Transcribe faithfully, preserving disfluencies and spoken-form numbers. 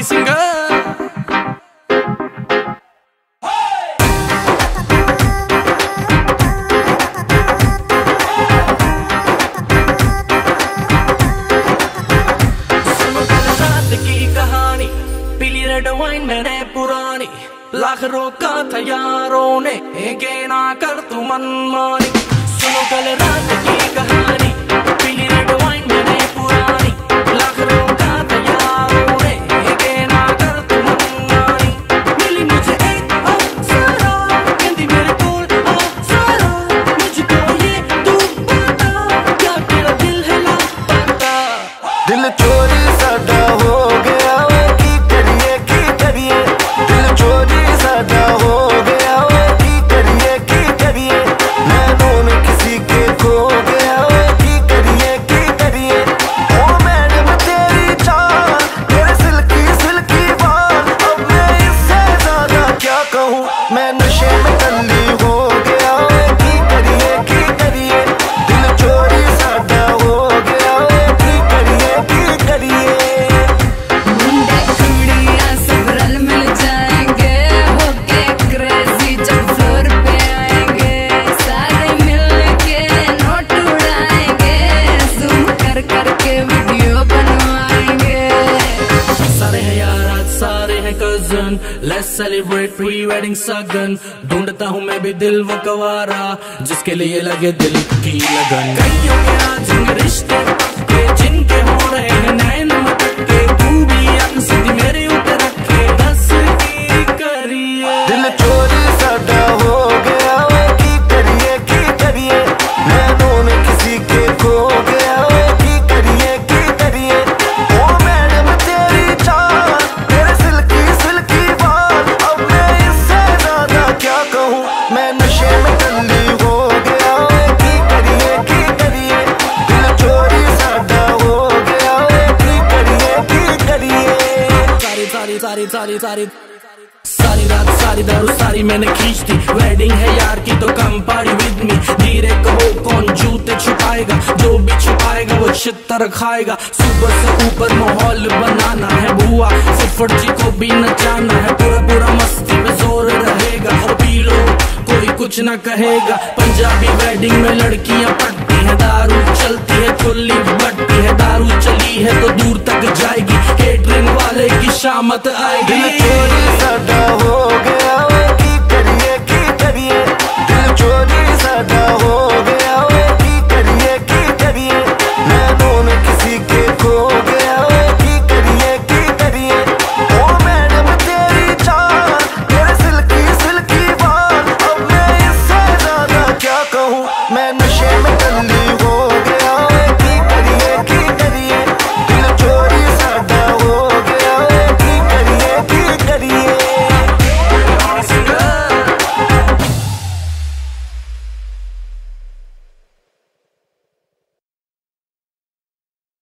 Singer. पीली red wine मैंने पुरानी, लाख रोका था यारों ने, के ना कर तू मनमानी। सुनो कल रात की कहानी, पीली रेड वाइन मैंने पुरानी, लाख रोका था यारों ने, के ना कर तू मनमानी। मिली मुझे एक अप्सरा, कहती मेरे कोल अप्सरा, मुझको ये तू बता, क्या तेरा दिल है लापता। दिल चोरी सादा हो गया, मैं नशे में टल्ली हो गया, की करिए की करिए, दिल चोरी सादा हो गया, की करिए की करिए। मुंडे कुड़ियां सब रल मिल जाएंगे, होके क्रेजी जब फ्लोर पे आएंगे, सारे मिल के नोट उड़ाएंगे, जूम कर कर के वीडियो बनवाएंगे। सारे हैं यार आज सारे हैं cousin, let's celebrate pre wedding सगन। ढूंढता हूँ मैं भी दिल वो कवारा, जिसके लिए लगे दिल की लगन। कईयों के आज रिश्ते पक्के, जिनके हो रहे हैं नैन मटके, तू भी अन सीधी मेरे ऊपर रखे, दस की करिए। दिल चोरी सादा हो गया, की करिए की करिए, नैनों में किसी के खो गया, की करिए की करिए। ओ मैडम तेरी चाल, तेरे सिल्की सिल्की बाल, अब मैं इससे ज्यादा क्या कहूँ, मैं नशे में टल्ली हो गया, की करिए की करिए, दिल चोरी सादा हो गया, की करिए की करिए। सारी सारी सारी सारी सारी सारी रात सारी दारू सारी मैंने खींच दी, वेडिंग है यार की तो कम पार्टी विद मी। धीरे कहो कौन जूते छुपाएगा, जो भी छुपाएगा वो छितर खाएगा। सुबह से ऊपर माहौल बनाना है बुआ, फुफड़ जी को भी नचाना है, पूरा पूरा मस्ती में जोर रहेगा। और पी लो कोई कुछ ना कहेगा, पंजाबी वेडिंग में लड़कियां पटती है, दारू चलती है खुली बटती है, दारू चली है तो दूर तक जाएगी, केटरिंग वाले की शामत आए।